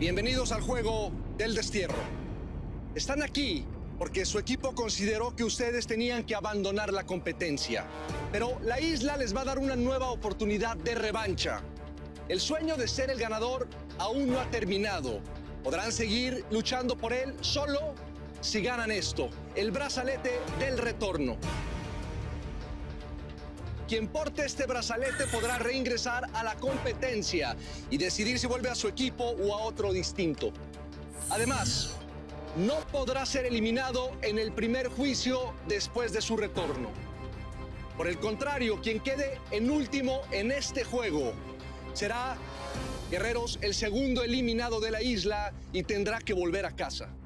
Bienvenidos al juego del destierro. Están aquí porque su equipo consideró que ustedes tenían que abandonar la competencia. Pero la isla les va a dar una nueva oportunidad de revancha. El sueño de ser el ganador aún no ha terminado. Podrán seguir luchando por él solo si ganan esto, el brazalete del retorno. Quien porte este brazalete podrá reingresar a la competencia y decidir si vuelve a su equipo o a otro distinto. Además, no podrá ser eliminado en el primer juicio después de su retorno. Por el contrario, quien quede en último en este juego será, guerreros, el segundo eliminado de la isla y tendrá que volver a casa.